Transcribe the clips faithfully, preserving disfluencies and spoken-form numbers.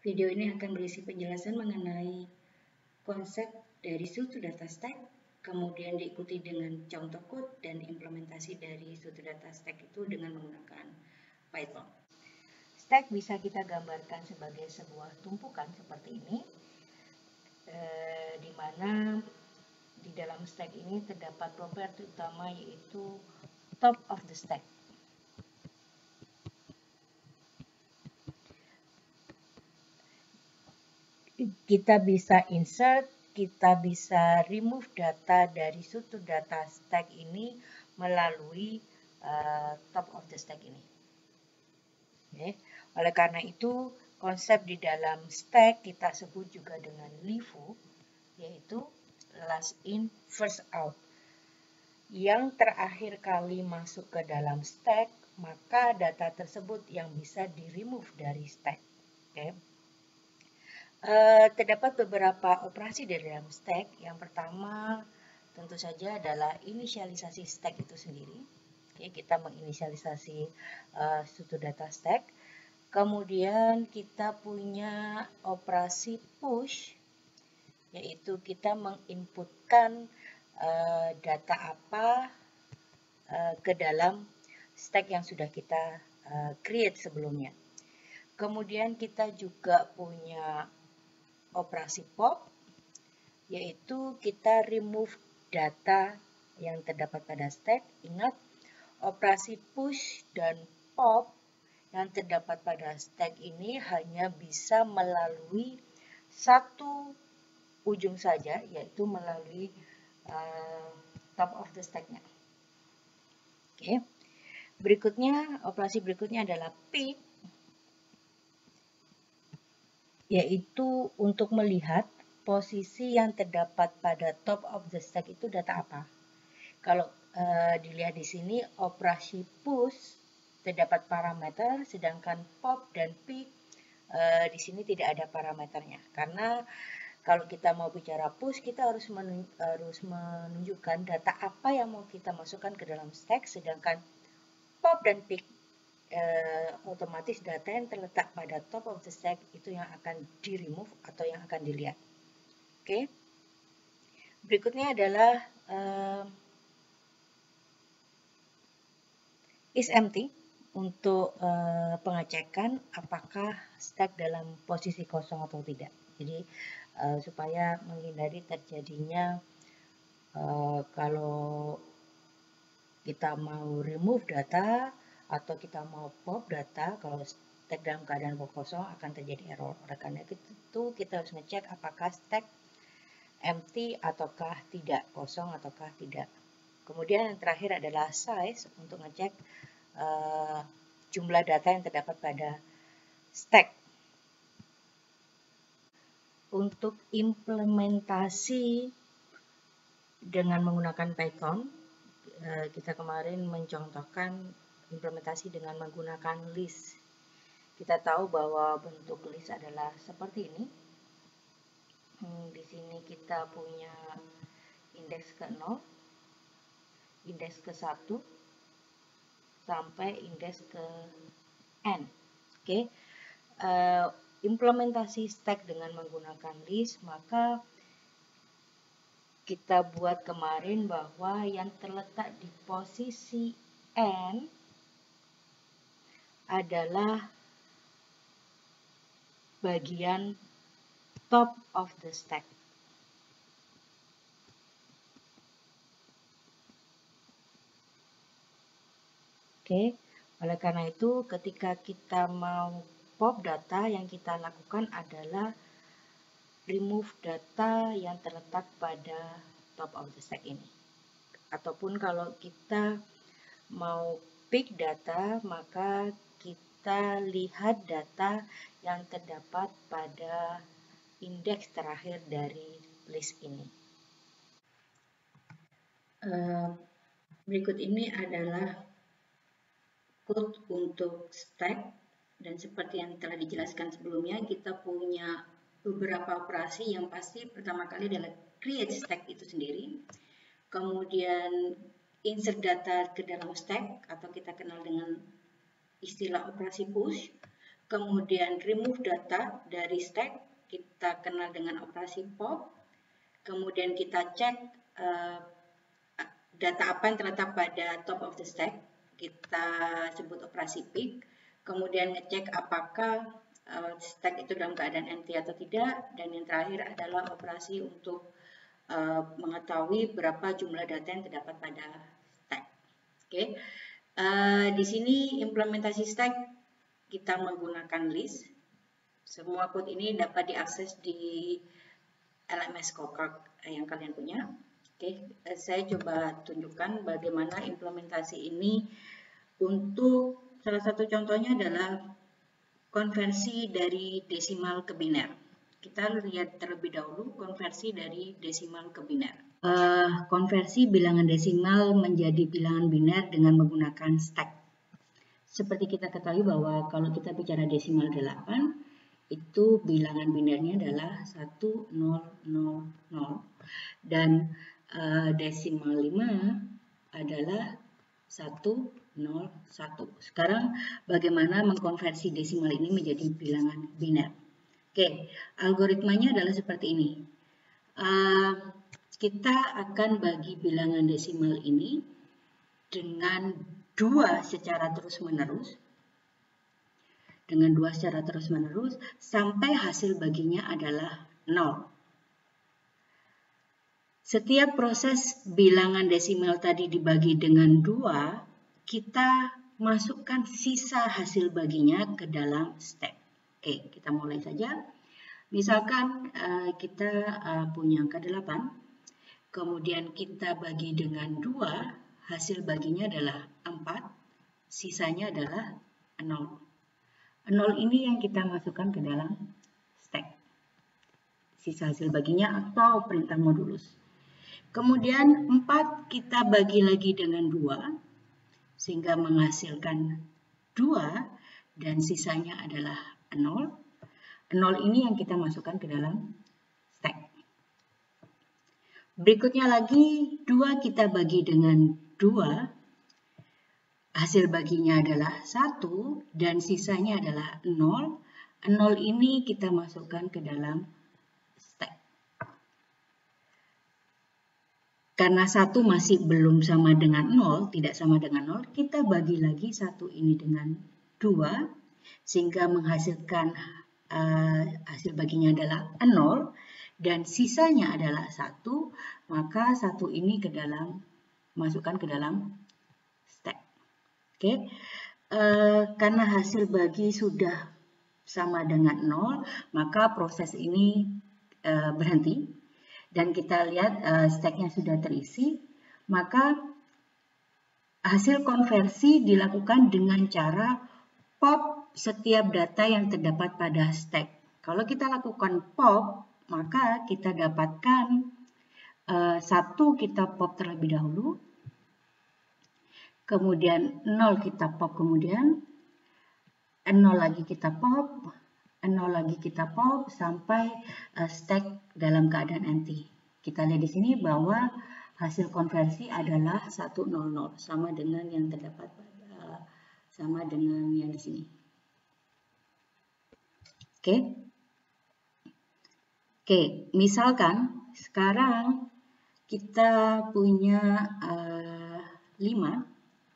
Video ini akan berisi penjelasan mengenai konsep dari suatu data stack, kemudian diikuti dengan contoh code dan implementasi dari suatu data stack itu dengan menggunakan Python. Stack bisa kita gambarkan sebagai sebuah tumpukan seperti ini, eh, di mana di dalam stack ini terdapat properti utama yaitu top of the stack. Kita bisa insert, kita bisa remove data dari suatu data stack ini melalui uh, top of the stack ini. Oke. Oleh karena itu, konsep di dalam stack kita sebut juga dengan L I F O, yaitu last in, first out. Yang terakhir kali masuk ke dalam stack, maka data tersebut yang bisa di-remove dari stack. Oke. Uh, terdapat beberapa operasi di dalam stack. Yang pertama tentu saja adalah inisialisasi stack itu sendiri. Oke, kita menginisialisasi uh, suatu data stack. Kemudian kita punya operasi push, yaitu kita menginputkan uh, data apa uh, ke dalam stack yang sudah kita uh, create sebelumnya. Kemudian kita juga punya operasi pop, yaitu kita remove data yang terdapat pada stack. Ingat, operasi push dan pop yang terdapat pada stack ini hanya bisa melalui satu ujung saja, yaitu melalui uh, top of the stack-nya. Oke. Berikutnya, operasi berikutnya adalah pick, yaitu untuk melihat posisi yang terdapat pada top of the stack itu data apa. Kalau uh, dilihat di sini, operasi push terdapat parameter, sedangkan pop dan pick uh, di sini tidak ada parameternya. Karena kalau kita mau bicara push, kita harus, menunj harus menunjukkan data apa yang mau kita masukkan ke dalam stack, sedangkan pop dan pick Uh, otomatis data yang terletak pada top of the stack itu yang akan di remove atau yang akan dilihat. Oke. Okay. Berikutnya adalah uh, is empty untuk uh, pengecekan apakah stack dalam posisi kosong atau tidak. Jadi uh, supaya menghindari terjadinya uh, kalau kita mau remove data atau kita mau pop data, kalau stack dalam keadaan kosong akan terjadi error. Oleh karena itu kita harus ngecek apakah stack empty ataukah tidak, kosong ataukah tidak. Kemudian yang terakhir adalah size untuk ngecek uh, jumlah data yang terdapat pada stack. Untuk implementasi dengan menggunakan Python, uh, kita kemarin mencontohkan implementasi dengan menggunakan list. Kita tahu bahwa bentuk list adalah seperti ini. Hmm, di sini kita punya indeks ke nol, indeks ke satu, sampai indeks ke n. Oke, okay. uh, implementasi stack dengan menggunakan list, maka kita buat kemarin bahwa yang terletak di posisi n adalah bagian top of the stack. Oke, oleh karena itu ketika kita mau pop data, yang kita lakukan adalah remove data yang terletak pada top of the stack ini. Ataupun kalau kita mau pick data, maka kita lihat data yang terdapat pada indeks terakhir dari list ini. Uh, berikut ini adalah code untuk stack, dan seperti yang telah dijelaskan sebelumnya, kita punya beberapa operasi. Yang pasti pertama kali adalah create stack itu sendiri, kemudian insert data ke dalam stack atau kita kenal dengan istilah operasi push, kemudian remove data dari stack, kita kenal dengan operasi pop, kemudian kita cek uh, data apa yang terletak pada top of the stack, kita sebut operasi pick, kemudian ngecek apakah uh, stack itu dalam keadaan empty atau tidak, dan yang terakhir adalah operasi untuk uh, mengetahui berapa jumlah data yang terdapat pada stack. Oke, okay. uh, di sini implementasi stack kita menggunakan list. Semua code ini dapat diakses di L M S Cocard yang kalian punya. Oke, okay. Saya coba tunjukkan bagaimana implementasi ini. Untuk salah satu contohnya adalah konversi dari desimal ke biner. Kita lihat terlebih dahulu konversi dari desimal ke biner. Uh, konversi bilangan desimal menjadi bilangan biner dengan menggunakan stack. Seperti kita ketahui bahwa kalau kita bicara desimal delapan, itu bilangan binernya adalah satu, nol, nol, nol. Dan uh, desimal lima adalah satu, nol, satu. Sekarang bagaimana mengkonversi desimal ini menjadi bilangan biner? Oke, algoritmanya adalah seperti ini. Uh, kita akan bagi bilangan desimal ini dengan dua secara terus-menerus, dengan dua secara terus-menerus sampai hasil baginya adalah nol. Setiap proses bilangan desimal tadi dibagi dengan dua, kita masukkan sisa hasil baginya ke dalam stack. Oke, kita mulai saja. Misalkan uh, kita uh, punya angka delapan, kemudian kita bagi dengan dua, hasil baginya adalah empat, sisanya adalah nol. nol ini yang kita masukkan ke dalam stack. Sisa hasil baginya atau perintah modulus. Kemudian empat kita bagi lagi dengan dua, sehingga menghasilkan dua, dan sisanya adalah nol. nol ini yang kita masukkan ke dalam stack. Berikutnya lagi, dua kita bagi dengan dua, hasil baginya adalah satu dan sisanya adalah nol. nol ini kita masukkan ke dalam stack. Karena satu masih belum sama dengan nol, tidak sama dengan nol, kita bagi lagi satu ini dengan dua, sehingga menghasilkan uh, hasil baginya adalah nol dan sisanya adalah satu, maka satu ini ke dalam masukkan ke dalam stack. Oke, okay. uh, karena hasil bagi sudah sama dengan nol, maka proses ini uh, berhenti dan kita lihat uh, stacknya sudah terisi, maka hasil konversi dilakukan dengan cara pop setiap data yang terdapat pada stack. Kalau kita lakukan pop, maka kita dapatkan uh, satu kita pop terlebih dahulu, kemudian nol kita pop, kemudian nol lagi kita pop, nol lagi kita pop sampai uh, stack dalam keadaan empty. Kita lihat di sini bahwa hasil konversi adalah seratus, sama dengan yang terdapat pada sama dengan yang di sini. Oke. Okay. Oke, okay, misalkan sekarang kita punya uh, lima.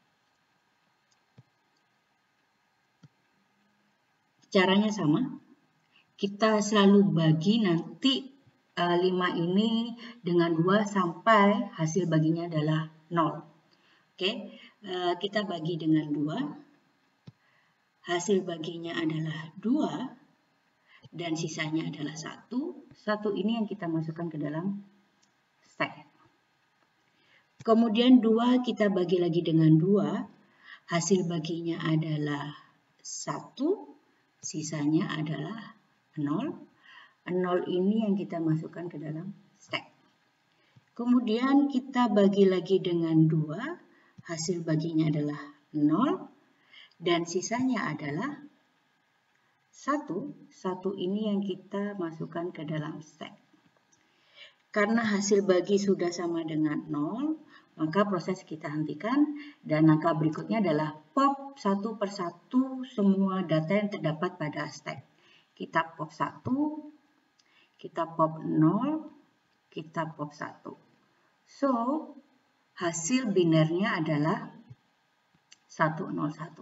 Caranya sama, kita selalu bagi nanti uh, lima ini dengan dua sampai hasil baginya adalah nol. Oke, uh, kita bagi dengan dua, hasil baginya adalah dua, dan sisanya adalah satu. Satu ini yang kita masukkan ke dalam stack. Kemudian dua kita bagi lagi dengan dua, hasil baginya adalah satu. Sisanya adalah nol. nol ini yang kita masukkan ke dalam stack. Kemudian kita bagi lagi dengan dua, hasil baginya adalah nol, dan sisanya adalah satu. satu ini yang kita masukkan ke dalam stack. Karena hasil bagi sudah sama dengan nol, maka proses kita hentikan dan langkah berikutnya adalah pop satu persatu semua data yang terdapat pada stack. Kita pop satu, kita pop nol, kita pop satu. So, hasil binernya adalah satu nol satu.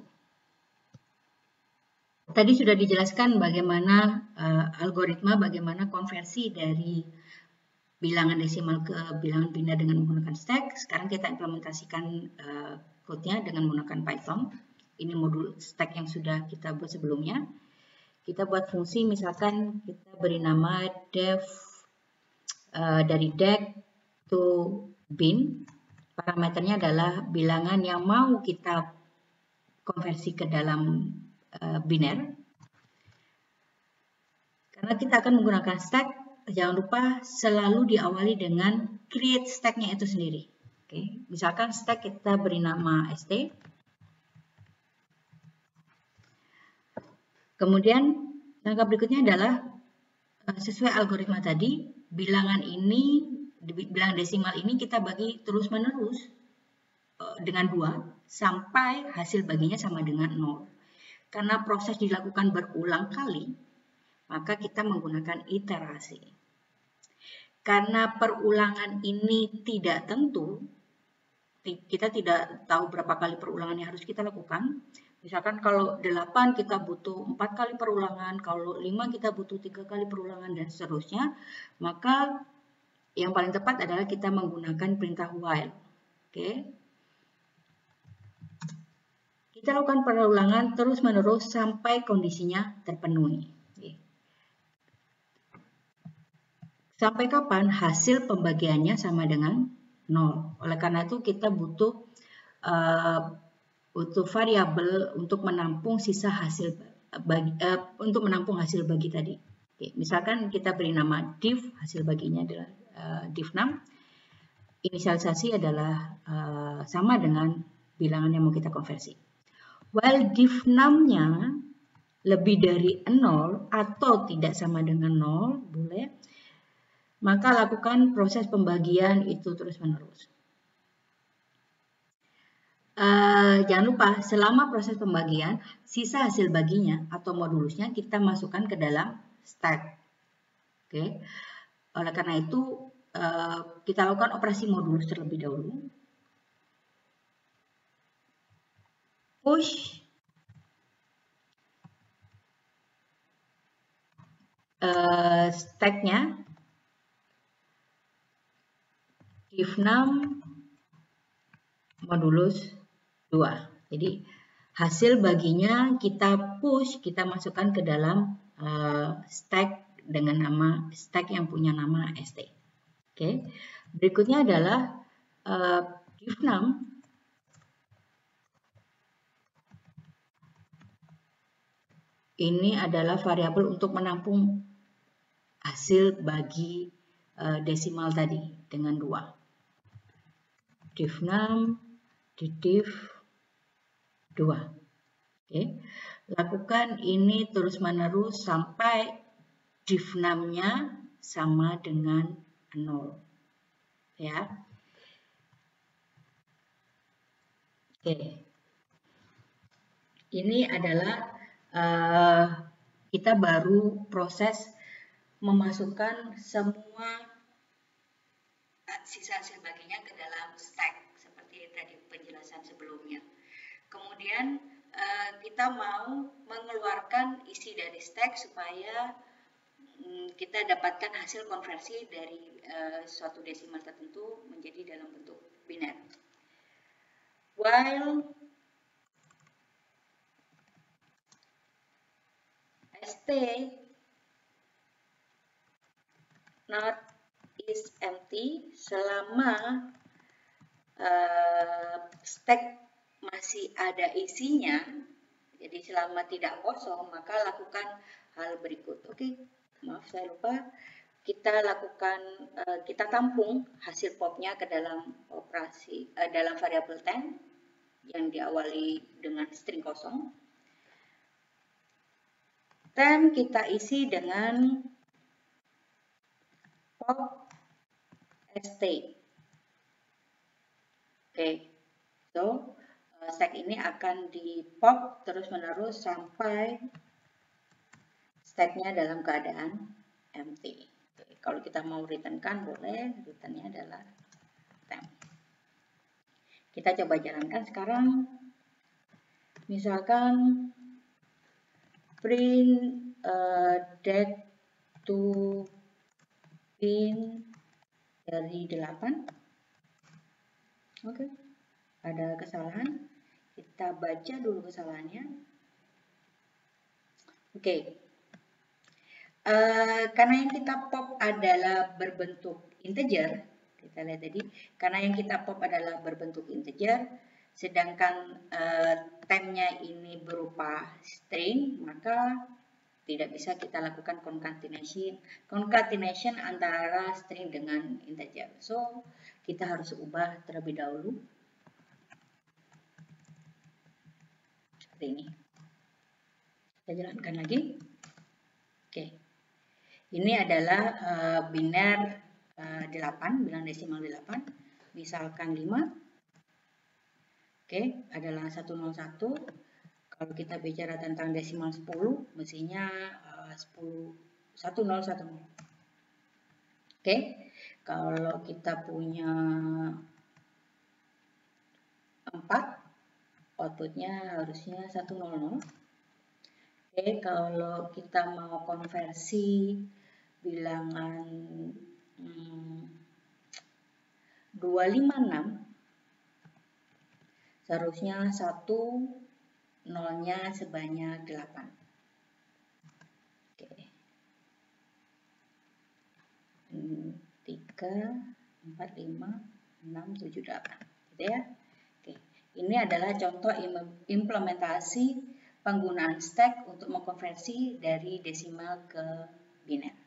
Tadi sudah dijelaskan bagaimana uh, algoritma, bagaimana konversi dari bilangan desimal ke bilangan biner dengan menggunakan stack. Sekarang kita implementasikan uh, code-nya dengan menggunakan Python. Ini modul stack yang sudah kita buat sebelumnya. Kita buat fungsi, misalkan kita beri nama def uh, dari dec to bin. Parameternya adalah bilangan yang mau kita konversi ke dalam uh, biner. Karena kita akan menggunakan stack, jangan lupa selalu diawali dengan create stack-nya itu sendiri. Oke, misalkan stack kita beri nama st. Kemudian langkah berikutnya adalah sesuai algoritma tadi, bilangan ini, bilangan desimal ini kita bagi terus-menerus dengan dua sampai hasil baginya sama dengan nol. Karena proses dilakukan berulang kali, maka kita menggunakan iterasi. Karena perulangan ini tidak tentu, kita tidak tahu berapa kali perulangan yang harus kita lakukan. Misalkan kalau delapan kita butuh empat kali perulangan, kalau lima kita butuh tiga kali perulangan, dan seterusnya. Maka yang paling tepat adalah kita menggunakan perintah while. Oke. Kita lakukan perulangan terus-menerus sampai kondisinya terpenuhi. Sampai kapan hasil pembagiannya sama dengan nol. Oleh karena itu kita butuh uh, butuh variabel untuk menampung sisa hasil bagi, uh, untuk menampung hasil bagi tadi. Oke, misalkan kita beri nama div, hasil baginya adalah uh, div enam. Inisialisasi adalah uh, sama dengan bilangan yang mau kita konversi. While div enam-nya lebih dari nol atau tidak sama dengan nol, boleh, maka lakukan proses pembagian itu terus-menerus. Uh, jangan lupa, selama proses pembagian, sisa hasil baginya atau modulusnya kita masukkan ke dalam stack. Oke. Okay. Oleh karena itu, uh, kita lakukan operasi modulus terlebih dahulu. Push uh, stack-nya div enam modulus dua. Jadi hasil baginya kita push, kita masukkan ke dalam uh, stack dengan nama stack yang punya nama st. Oke. Okay. Berikutnya adalah uh, div enam ini adalah variabel untuk menampung hasil bagi uh, desimal tadi dengan dua. div enam di div dua. Oke. Lakukan ini terus-menerus sampai div enam-nya sama dengan nol. Ya. Oke. Ini adalah uh, kita baru proses memasukkan semua sisa hasil baginya ke dalam stack seperti tadi penjelasan sebelumnya. Kemudian uh, kita mau mengeluarkan isi dari stack supaya um, kita dapatkan hasil konversi dari uh, suatu desimal tertentu menjadi dalam bentuk biner. While st not is empty, selama uh, stack masih ada isinya, jadi selama tidak kosong, maka lakukan hal berikut. Oke, maaf saya lupa. Kita lakukan, uh, kita tampung hasil popnya ke dalam operasi uh, dalam variabel temp yang diawali dengan string kosong. Temp kita isi dengan pop st. Oke, so stack ini akan di pop terus menerus sampai stacknya dalam keadaan empty. Oke, kalau kita mau returnkan boleh, returnnya adalah temp. Kita coba jalankan sekarang. Misalkan print uh, date to bin dari delapan. Oke, okay. Ada kesalahan. Kita baca dulu kesalahannya. Oke, okay. uh, karena yang kita pop adalah berbentuk integer, kita lihat tadi, karena yang kita pop adalah berbentuk integer, sedangkan uh, temnya ini berupa string, maka tidak bisa kita lakukan concatenation, concatenation antara string dengan integer. So, kita harus ubah terlebih dahulu. Seperti ini. Kita jalankan lagi. Oke. Ini adalah uh, biner uh, delapan, bilang desimal delapan. Misalkan lima. Oke, adalah seratus satu. Kalau kita bicara tentang desimal sepuluh, mestinya uh, sepuluh, seratus satu. Oke, kalau kita punya empat, outputnya harusnya seratus. Oke, kalau kita mau konversi bilangan hmm, dua ratus lima puluh enam, seharusnya satu nolnya sebanyak delapan. Oke. tiga, empat, lima, enam, tujuh, delapan. Gitu ya. Oke. Ini adalah contoh implementasi penggunaan stack untuk mengkonversi dari desimal ke biner.